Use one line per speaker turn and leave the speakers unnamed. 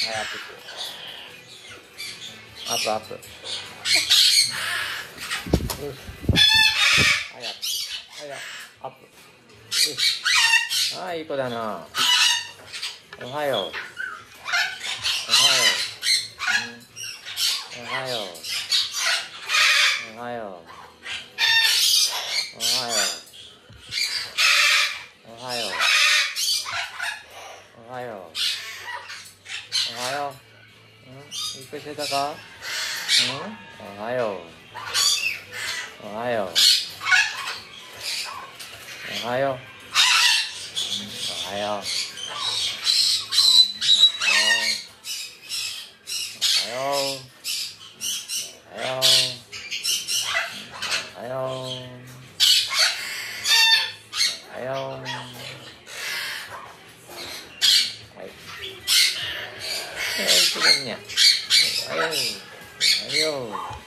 アップ。アップアップ。はい、アップ。はい、アップ。はい、いい子だな。おはよう。おはよう。おはよう。おはよう。おはよう。おはよう。おはよう。おはよう。いい子してたか？おはよう。おはよう。おはよう。おはよう。おはよう。おはよう。おはよう。おはよう。はい。はい、すぐにね。おはよう。おはよう。